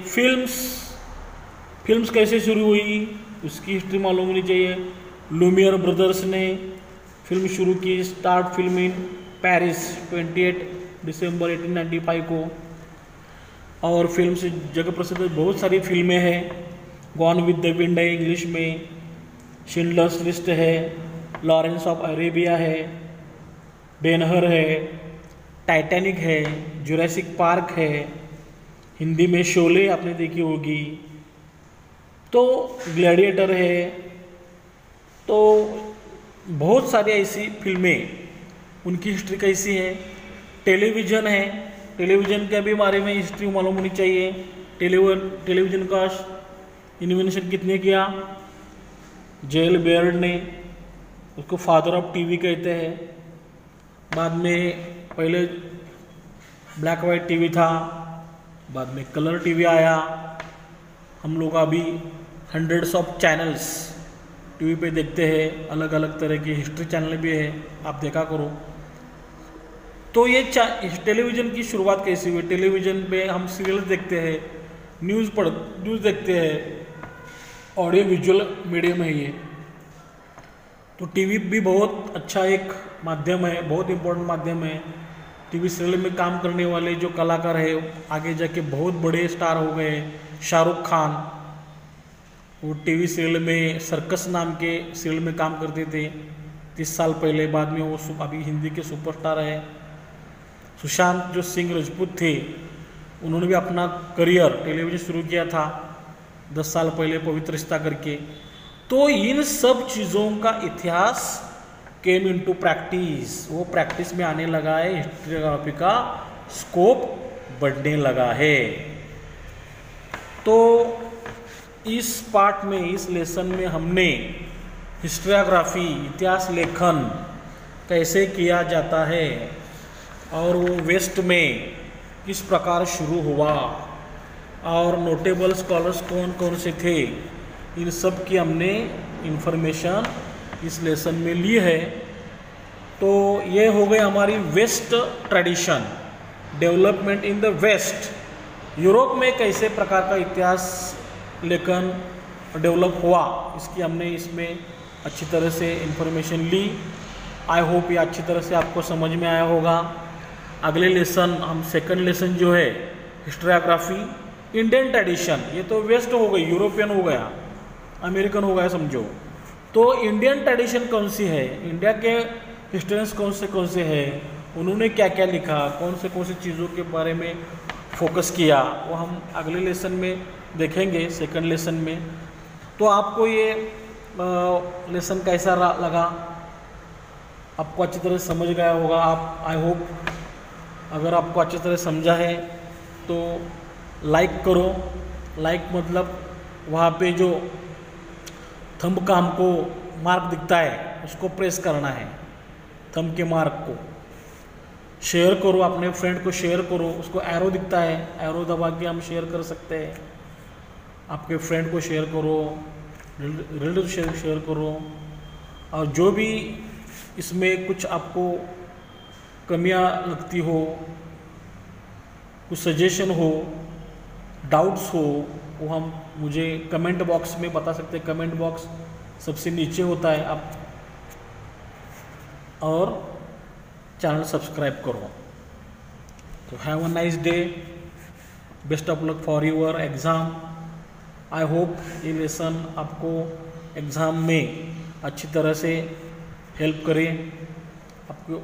फिल्म्स कैसे शुरू हुई उसकी हिस्ट्री मालूम होनी चाहिए। लुमियर ब्रदर्स ने फिल्म शुरू की, स्टार्ट फिल्म इन पेरिस 28 दिसंबर 1895 को। और फिल्म से जगह प्रसिद्ध बहुत सारी फिल्में हैं। गॉन विद द विंड है इंग्लिश में, शिंडलर्स लिस्ट है, लॉरेंस ऑफ अरेबिया है, बेनहर है, टाइटैनिक है, जुरासिक पार्क है, हिंदी में शोले आपने देखी होगी, तो ग्लैडिएटर है। तो बहुत सारी ऐसी फिल्में, उनकी हिस्ट्री कैसी है। टेलीविज़न है, टेलीविज़न के भी बारे में हिस्ट्री मालूम होनी चाहिए। टेलीविज़न का इन्वेंशन कितने किया? जेल बेयर्ड ने, उसको फादर ऑफ टीवी कहते हैं। बाद में पहले ब्लैक वाइट टीवी था, बाद में कलर टीवी आया। हम लोग अभी हंड्रेड्स ऑफ चैनल्स टीवी पे देखते हैं, अलग अलग तरह की हिस्ट्री चैनल भी है, आप देखा करो। तो ये टेलीविज़न की शुरुआत कैसी हुई? टेलीविज़न पे हम सीरियल देखते हैं, न्यूज़ देखते हैं, ऑडियो विजुअल मीडियम है ये। तो टीवी भी बहुत अच्छा एक माध्यम है, बहुत इम्पोर्टेंट माध्यम है। टीवी सीरियल में काम करने वाले जो कलाकार है आगे जाके बहुत बड़े स्टार हो गए। शाहरुख खान, वो टीवी सीरियल में सर्कस नाम के सीरियल में काम करते थे 30 साल पहले। बाद में वो अभी हिंदी के सुपरस्टार है। सुशांत जो सिंह राजपूत थे, उन्होंने भी अपना करियर टेलीविज़न शुरू किया था 10 साल पहले, पवित्र रिश्ता करके। तो इन सब चीज़ों का इतिहास केम इनटू प्रैक्टिस, वो प्रैक्टिस में आने लगा है। हिस्टोग्राफी का स्कोप बढ़ने लगा है। तो इस पार्ट में, इस लेसन में हमने हिस्टोग्राफी, इतिहास लेखन कैसे किया जाता है और वो वेस्ट में किस प्रकार शुरू हुआ और नोटेबल स्कॉलर्स कौन कौन से थे, इन सब की हमने इंफॉर्मेशन इस लेसन में ली है। तो ये हो गई हमारी west tradition, development in the west. Europe में कैसे प्रकार का इतिहास लेखन डेवलप हुआ, इसकी हमने इसमें अच्छी तरह से इंफॉर्मेशन ली। आई होप ये अच्छी तरह से आपको समझ में आया होगा। अगले लेसन हम सेकंड लेसन जो है हिस्टोग्राफी इंडियन ट्रेडिशन, ये तो वेस्ट हो गई, यूरोपियन हो गया, अमेरिकन हो गया समझो। तो इंडियन ट्रेडिशन कौन सी है, इंडिया के हिस्टोरियंस कौन से हैं, उन्होंने क्या क्या लिखा, कौन सी चीज़ों के बारे में फोकस किया, वो हम अगले लेसन में देखेंगे, सेकंड लेसन में। तो आपको ये लेसन कैसा लगा? आपको अच्छी तरह समझ गया होगा आप, आई होप। अगर आपको अच्छी तरह समझा है तो लाइक करो। लाइक मतलब वहाँ पे जो थंब का हमको मार्क दिखता है उसको प्रेस करना है, थंब के मार्क को। शेयर करो, अपने फ्रेंड को शेयर करो, उसको एरो दिखता है, एरो दबा के हम शेयर कर सकते हैं। आपके फ्रेंड को शेयर करो, रिलेटिव शेयर करो। और जो भी इसमें कुछ आपको कमियां लगती हो, कुछ सजेशन हो, डाउट्स हो, वो हम मुझे कमेंट बॉक्स में बता सकते हैं। कमेंट बॉक्स सबसे नीचे होता है, आप और चैनल सब्सक्राइब करो। तो have a nice day, best of luck for your exam. I hope ये लेसन आपको एग्ज़ाम में अच्छी तरह से हेल्प करे, आपको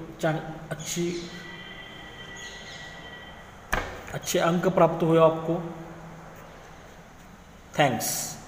अच्छे अंक प्राप्त हुए आपको। थैंक्स।